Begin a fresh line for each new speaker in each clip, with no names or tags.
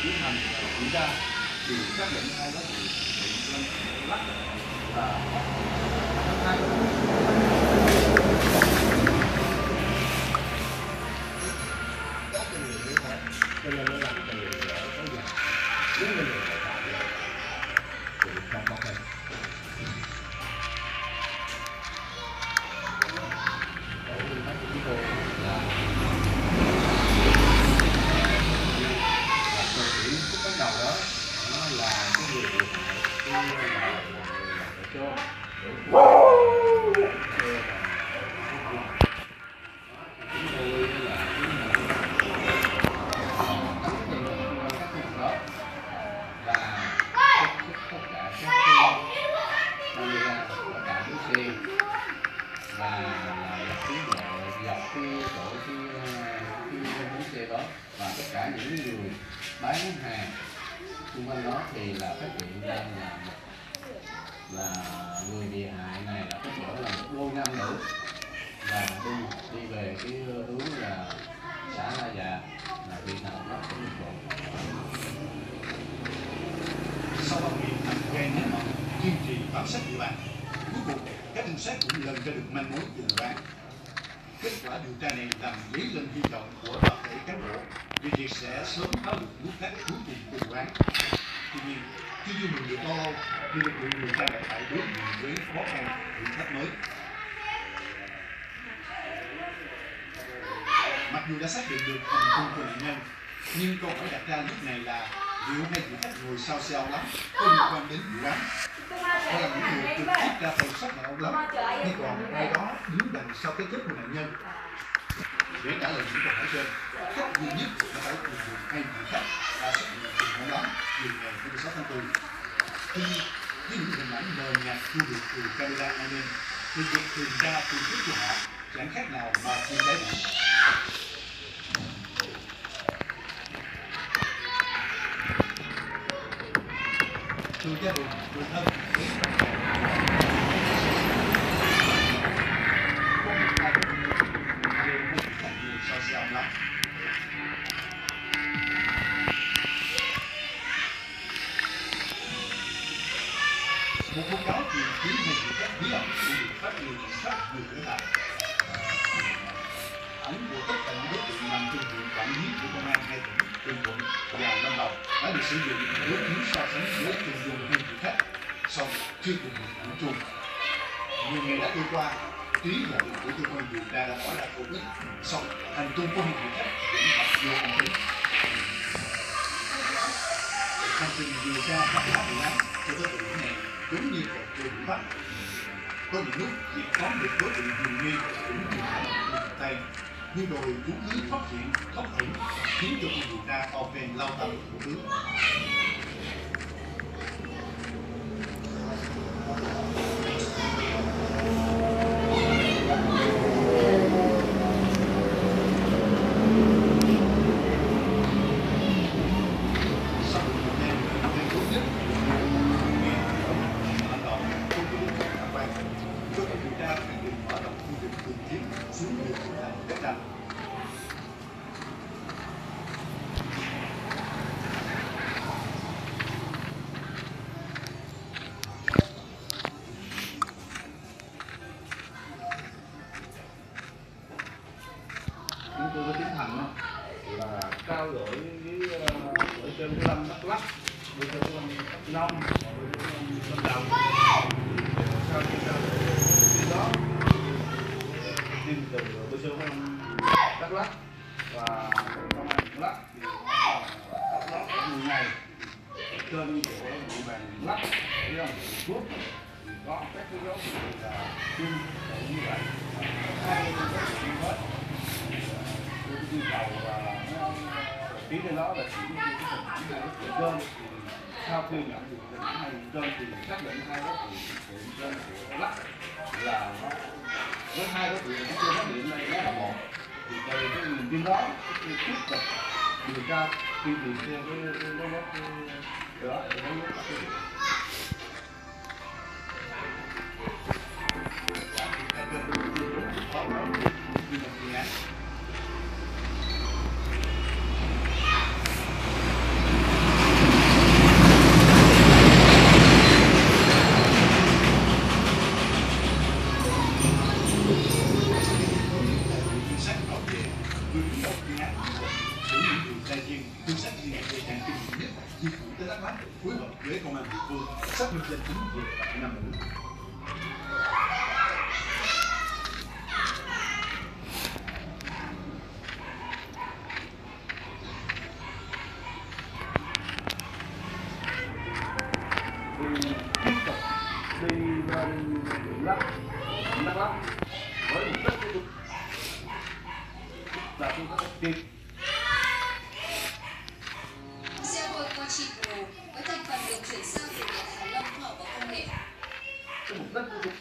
tiến hành kiểm tra thì xác định hai đối tượng lên lắc và hai cho nên nó làm cho người có gì nếu như người phạm thì không có hình nguyên tắc của chúng tôi là từ điểm khúc bắt đầu đó nó là cái người bị hại cái là người cho và tất cả những người bán hàng xung quanh đó thì là phát hiện ra là người bị hại này là có chỗ là một đôi nam nữ và đi về cái hướng là xã La Già là bị nào đó có một bộ.
Sau bao ngày nằm gai ném mỏng kiên trì bám sát địa bàn, cuối cùng các trinh sát cũng lần ra được manh mối về vụ án. Kết quả điều tra này làm dấy lên hy vọng của tập thể cán bộ về việc sẽ sớm tháo được nút thắt cuối cùng của vụ án. Tuy nhiên, chưa vui mừng được bao lâu thì lực lượng điều tra lại phải đối diện với khó khăn thử thách mới. Mặc dù đã xác định được hành tung của nạn nhân, nhưng câu hỏi đặt ra lúc này là liệu hai vị khách ngồi sao xe ông Lắm có liên quan đến vụ án, hay là những người trực tiếp ra tay sát hại ông Lắm, hay còn ai đó đứng đằng sau cái chết của nạn nhân? Để trả lời những câu hỏi trên, cách duy nhất là phải tìm được hai vị khách đã xuất hiện cùng ông Lắm từ ngày 26 tháng 4. Tuy nhiên, với những hình ảnh mờ nhạt thu được từ camera an ninh, thì việc tìm ra phương thức của họ chẳng khác nào mà chưa đáy biển. Từ gia đình, người thân đến bạn bè, có một hai người đều muốn thành người sao xe ông Lắm. Một báo cáo tìm kiếm về sự cách bí ẩn của việc phát hiện sát người tử nạn. Ảnh của tất cả những đối tượng nằm trong diện quản lý của công an hai tỉnh Bình Thuận và Lâm Đồng đã được sử dụng đối chiếu so sánh với từng vùng hai vị khách, song chưa cùng một ảnh chung. Nhiều ngày đã trôi qua, trí nhận của cơ quan điều tra đã tỏ ra khổ nhất, song hành tung của hai vị khách vẫn gặp vô âm tính. Hành trình điều tra khám phá vụ án cho đối tượng này giống như trò chơi bị bắt. Có những lúc việc tóm được đối tượng hiểm nghi cũng chưa phải là một việc tay, nhưng rồi chúng cứ phát hiện, thoát ẩn, khiến cho cuộc điều tra ao phen lao tâm của tướng.
Chúng tôi có tiến hành là trao đổi với ở trên Lâm Đắk Lắk, với trên Đắk Nông, Lâm Đồng, sau khi trao đổi cái đó tin từ bưu sư Đắk Lắk và công an Đắk Lắk thì Đắk Lắk có nhiều ngày trên của địa bàn Đắk Lắk với Quốc thì có các cái dấu hiệu là chung như vậy, hai cái hết yêu cầu và ký trên đó là chỉ cái hình ảnh hai đối tượng trên. Sau khi nhận được hình ảnh hai đối tượng trên thì xác định hai đối tượng trên của Lắk là nó với hai đối tượng chưa phát hiện đây nó là một, thì từ cái niềm tin đó tiếp tục điều tra truy tìm theo cái dấu vết đó để lấy các cái
với công an địa phương xác minh danh tính về bạn nam nữ.
Tiếp tục đi lên huyện Đắk Lắk với mục đích tiếp tục là tôi có tiếp.
Xe hơi Quachi Pro với thành phần được chuyển sang từ Nhật Hàn Lâm khoa học và công nghệ.
Cái mục đích của tôi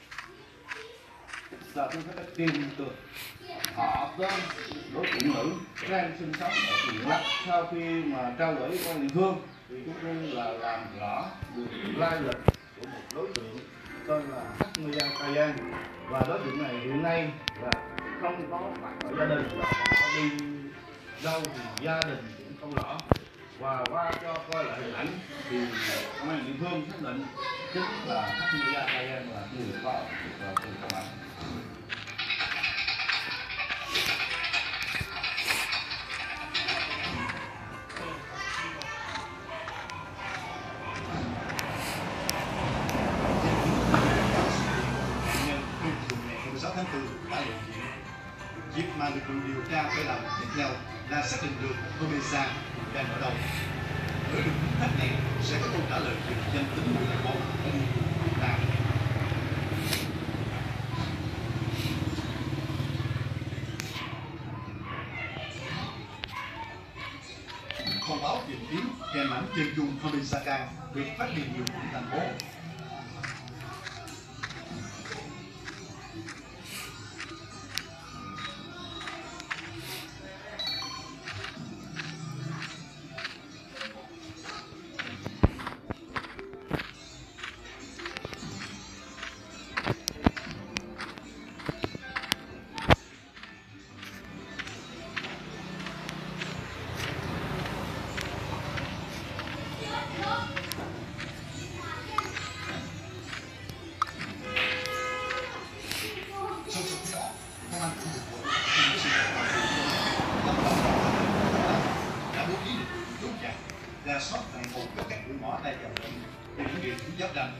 là tôi phải tìm được họ tên đối tượng nữ đang sinh sống ở huyện Đắk Lắk. Sau khi mà trao đổi với công an địa phương thì chúng tôi là làm rõ được lai lịch của một đối tượng tên là Hmia Kayan, và đối tượng này hiện nay là không có mặt ở gia đình, và họ đi đâu thì gia đình cũng không rõ. Và qua cho coi lại hình ảnh thì công an địa phương xác định chính là Hmia Kayan là người có từ công an.
Ngày 16 tháng 4 đã lộ diện. Việc mà lực lượng điều tra phải làm tiếp theo là xác định được Homesa đang ở đâu. Với được thử thách này sẽ có câu trả lời về danh tính người đàn ông ở Việt Nam. Thông báo tìm kiếm kèm ảnh chân dung Homesa được phát hiện nhiều tỉnh thành phố. Đã bố trí lực lượng chốt chặn, rà soát toàn bộ các cửa ngõ tay vào tỉnh để những địa điểm giáp ranh.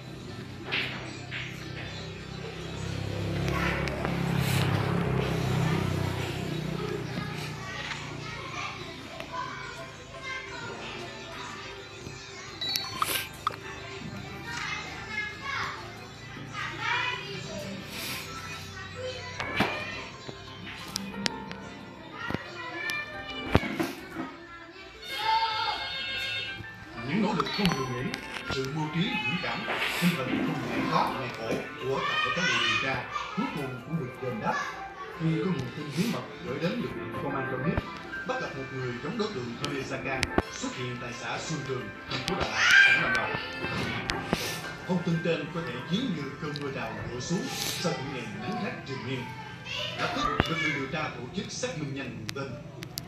Những nỗ lực không ngừng nghỉ, sự mưu trí dũng cảm, tinh thần không ngại khó ngại khổ của các cán bộ điều tra cuối cùng cũng được đền đáp khi có nguồn tin bí mật gửi đến lực lượng công an cho biết bắt gặp một người chống đối tượng Homesa xuất hiện tại xã Xuân Trường, thành phố Đà Lạt, tỉnh Lâm Đồng. Thông tin trên có thể khiến như cơn mưa rào đổ xuống sau những ngày nắng gắt triền miên. Lập tức lực lượng điều tra tổ chức xác minh nhanh nguồn tin.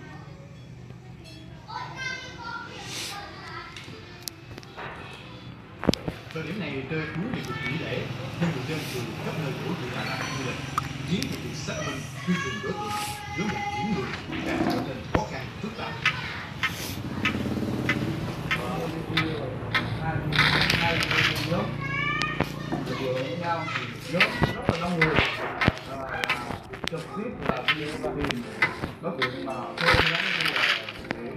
Thời điểm này rơi cuối dịp nghỉ lễ nên người dân từ khắp nơi đổ về Đà Lạt du lịch, khiến cho việc xác minh truy tìm đối tượng với một những người càng trở nên khó khăn phức tạp.
Hai nhóm lực lượng với nhau thì nhóm rất là đông người, trực tiếp là đi và tìm đối tượng mà thuê nhóm như là để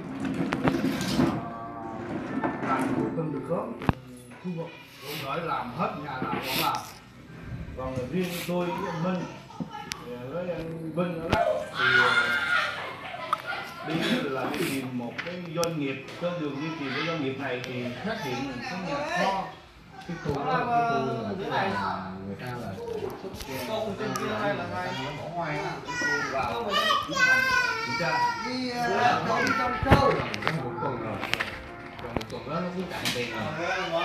làm thủ tục được sớm khu vực cũng phải làm hết nhà nào cũng làm. Còn riêng tôi với anh Minh với anh Vinh ở đó thì đi là đi tìm một cái doanh nghiệp. Trên đường đi tìm cái doanh nghiệp này thì phát hiện một cái nhà kho.
Cái khu đó là cái khu mà tức là người ta là xuất
Con trên kia hay là ai nó bỏ ngoài á, vào kiểm tra
đi trong câu trong một tuần rồi, còn một tuần đó nó cũng cạn tiền rồi.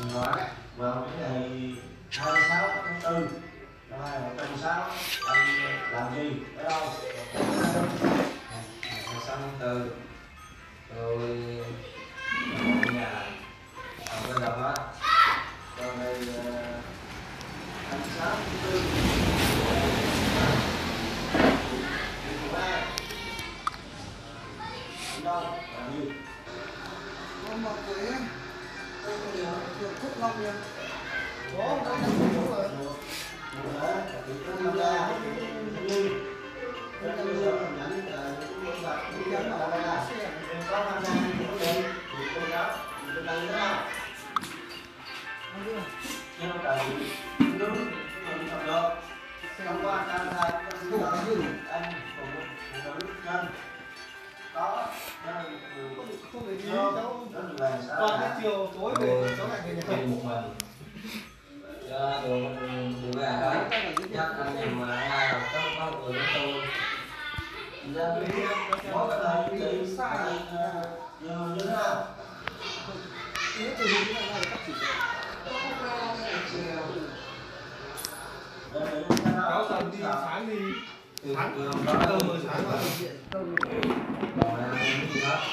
vào cái ngày 26 tháng 4 năm 2016 anh làm gì ở đâu?
26 tháng 4 tôi ở nhà ở bên Đồng á.
Vào ngày 26 tháng 4 đâu làm gì?
Con một tuổi em, tôi được Phúc Long nha. Có nhận được rồi. Không phải đi đâu. Toàn cái chiều tối về cháu lại về nhà.
Đi một mình. Đường về đấy. Chắc anh em mà ai rồi có người với tôi.
Có cái này thì sai như thế nào?
Nếu từ hình như là các chỉ
Cáo tầm đi sáng đi. Sáng
Rồi anh em gì đó.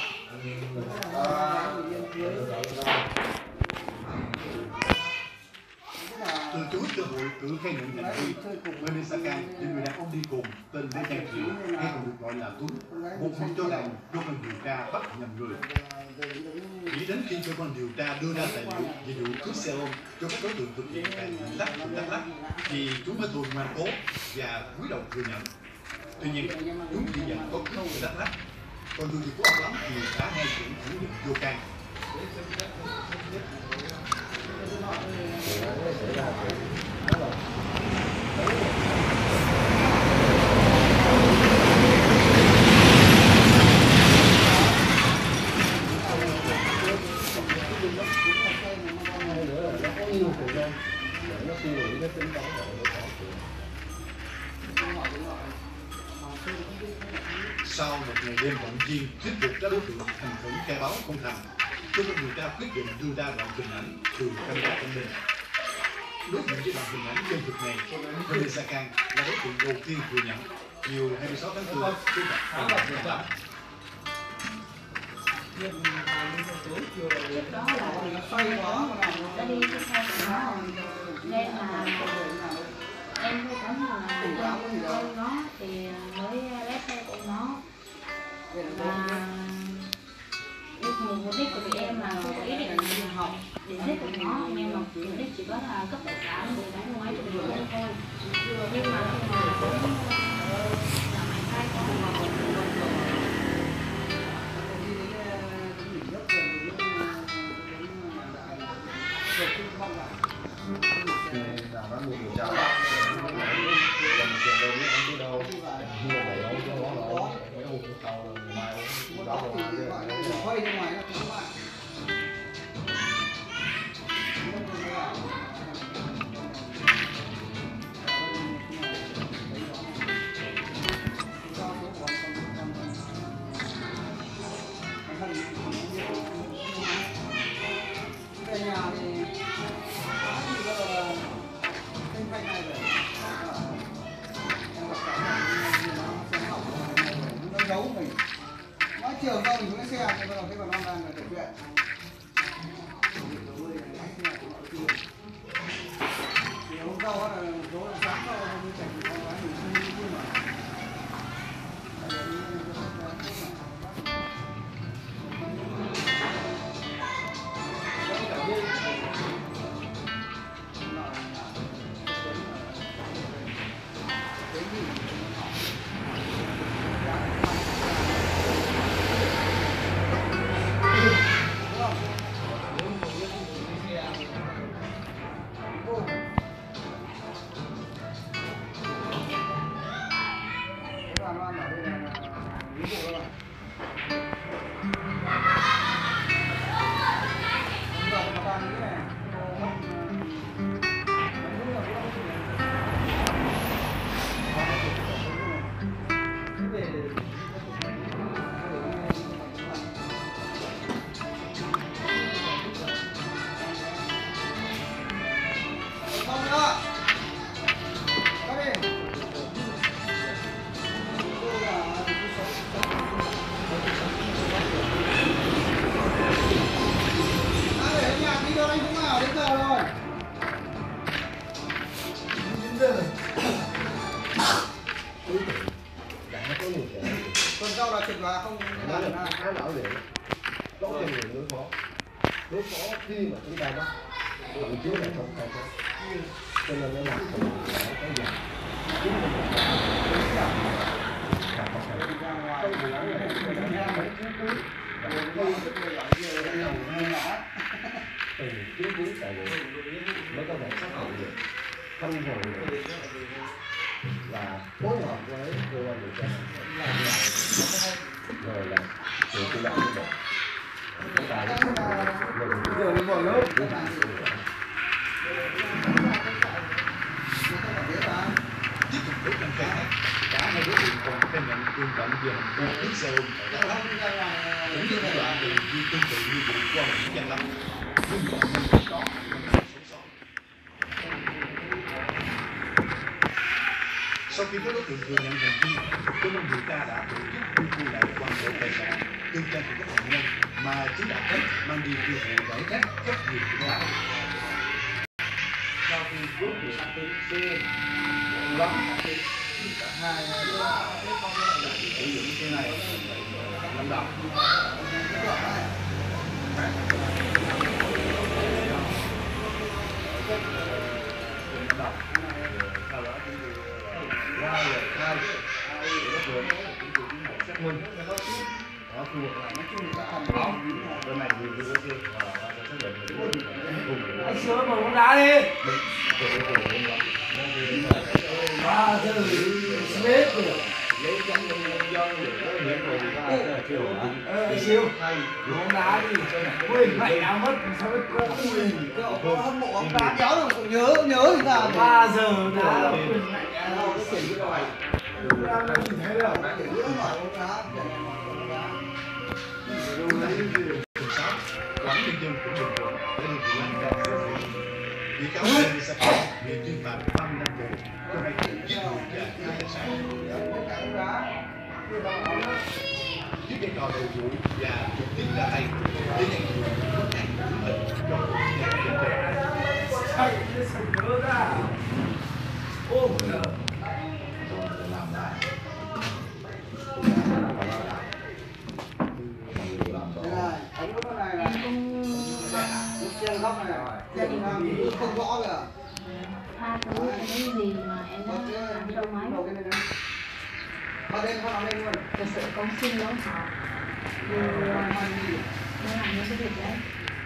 Từ chối cơ hội tự khai nhận hành vi, Vanessa Kang những người đàn ông đi cùng tên Lê Giang Triệu hay còn được gọi là Tuấn, một phần cho rằng cơ quan điều tra bắt nhầm người. Chỉ đến khi cơ quan điều tra đưa ra tài liệu về vụ cướp xe ôm cho các đối tượng thực hiện tại huyện Lắc, tỉnh Đắk Lắk, thì chúng mới thuần ngoan cố và cúi đầu thừa nhận. Tuy nhiên, chúng chỉ nhận có cướp ở Đắk Lắk, còn vụ việc của ông Lắm thì cả hai chuyện phủ nhận vô can. Sau một ngày đêm động viên thuyết phục các đối tượng thành khẩn khai báo không thành, cơ quan điều tra quyết định đưa ra đoạn hình ảnh từ camera an ninh. Đối diện với đoạn hình ảnh chân thực này, Vanessa Kang là đối tượng đầu tiên thừa nhận chiều 26 tháng 4 trước mặt ông Lắm.
Trước đó là xoay quá đã đi cái xe của nó nên là em thấy cảm là con nó thì mới lái xe của nó và mục đích của tụi em là có ý định học để giết của nó, nhưng mà mục đích chỉ có là cấp tài sản để đánh ngoái cho người thôi. Nhưng mà khi mà là mày khai có
Làm ăn điều tra bắt còn chuyện đâu biết anh biết đâu mua bảy đâu cho nó rồi mấy ông cũng tàu rồi mai cũng đó rồi
quay ra ngoài nó cũng lại. Về nhà thì cái này rồi nó giấu mình, nói chiều sau mình xuống cái xe thì bắt đầu thấy bà non đang là chuyện.
khai thác, thậm chí là không khai thác, cho nên nó làm cho mình phải cái gì chính mình không vụ án này mình ra mấy chứng cứ và từ chứng cứ tài liệu mới có thể xác định được khoanh vùng được và phối hợp với cơ quan điều tra rồi là sự chủ động của bộ chúng ta
giờ nó vào lớp
tiếp tục đấu tranh khai thác, cả hai đối tượng còn khai nhận tương cộng về hành vi cướp xe ôm tại Đắk Lắk, cũng như thủ đoạn về hành vi tương tự như vụ qua Nguyễn Văn Lâm, nhưng bọn mình không có sống sót. Sau khi các đối tượng thừa nhận hành vi, cơ quan điều tra đã tổ chức truy thu lại toàn bộ tài sản tư trang của các nạn nhân mà chúng đã hết mang đi tiêu thụ giải rác rất nhiều tiền bạc.
Sau khi rút được cái xe lắm cả hai sử dụng cái này lâm đồng sau đó chúng tôi ra lời khai để bắt buộc chúng tôi tiến hành xác minh đó khu vực này nói chung là không có bên này nhiều chưa và xác định
anh sửa mà bóng đá đi ba giờ smith
lấy trong nhân dân để hiện rồi
anh siêu bóng đá đi quên mày đã mất sao biết có hâm mộ bóng đá kéo được còn nhớ thì sao 3 giờ đá quên mày đâu cái chuyện như vậy đang nhìn thấy đâu nữa mà bóng đá
Quán nhân dân của Bình Thuận đã được vụ án ra xét xử. Bị cáo Lê Thị Sa bị tuyên phạt 5 năm tù cho hai tội giết người và cướp tài sản. Với vai trò đầu vụ và trực tiếp ra tay để nhận được mức án tử hình cho vụ án trên
Ai cái sự nhớ ra ô
làm lại
anh có cái này
Em cũng
trên góc này trên không rõ kìa
tha thứ cho những gì mà em đã làm cho máy.
ở đây không lên luôn
Thật sự con xin lỗi họ vì mới làm những cái việc đấy.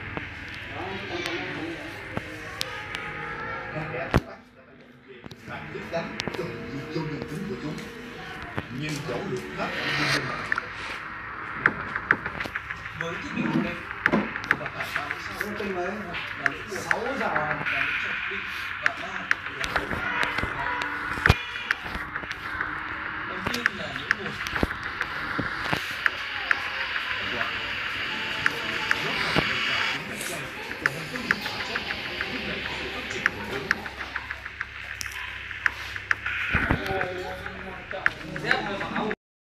Các kẻ bắt đã phải nhận về phạt thích đáng cho hành vi vô nhân tính của chúng. Nhưng dẫu được hết nhân dân
với thiết bị của em và cả 36
tin mấy
là 6 giờ và định và 3 là